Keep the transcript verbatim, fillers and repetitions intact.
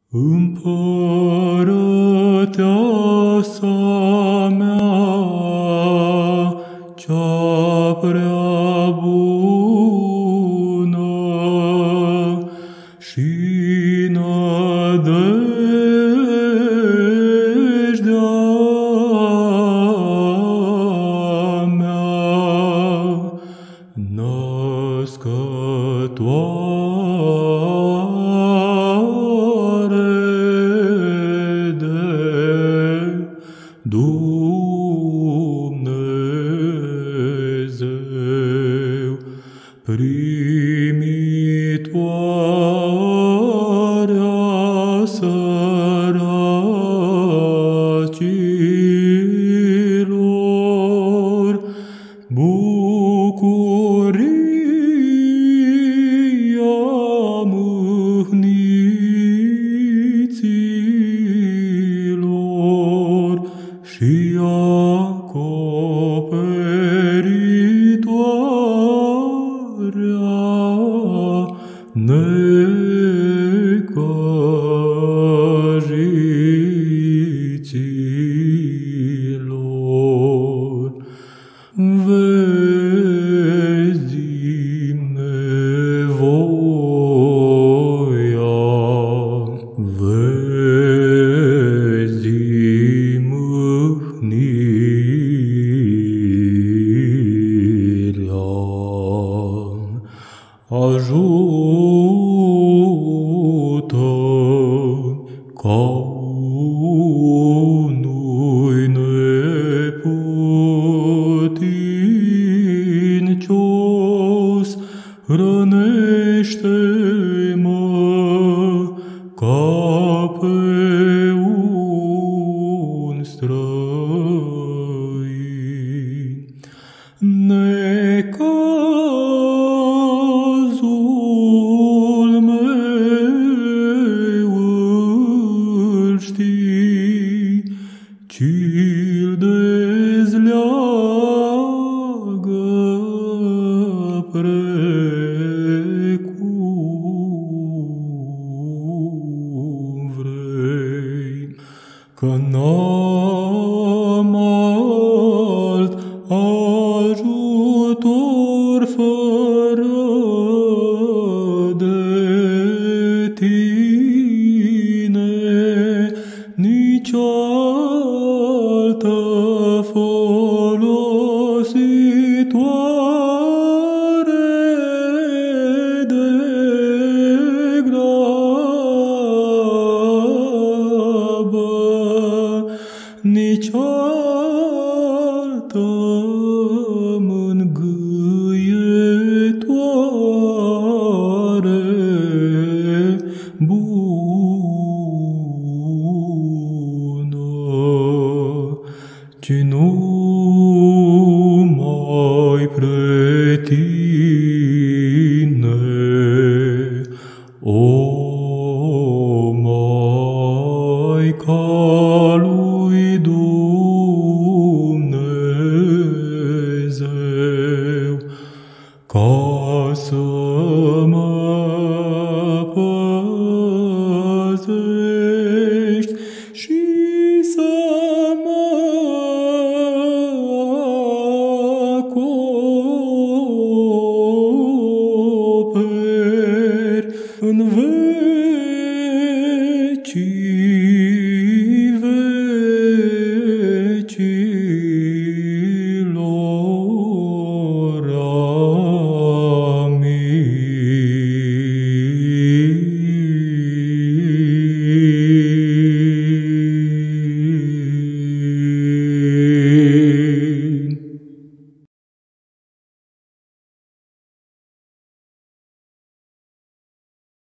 Împărăteasa mea, cea prea bună și nădejdea mea, născătoare de Dumnezeu, primitoarea săracilor, bucuria mâhniților și acoperitoarea necăjiților. Vezi-mi nevoia, vezi-mi mâhnirea, ajută ca unui neputincios, hrănește-mă ca pe un străin. Necazul meu îl știi, ci-l dezleagă precum vrei, că n-am alt ajutor fără de tine, nici altă folositoare de grabă, nici altă mângâietoare bună, ci numai pre tine, o Maica lui Dumnezeu, ca să mă păzești și să mă acoperi în vecii vecilor. Amin.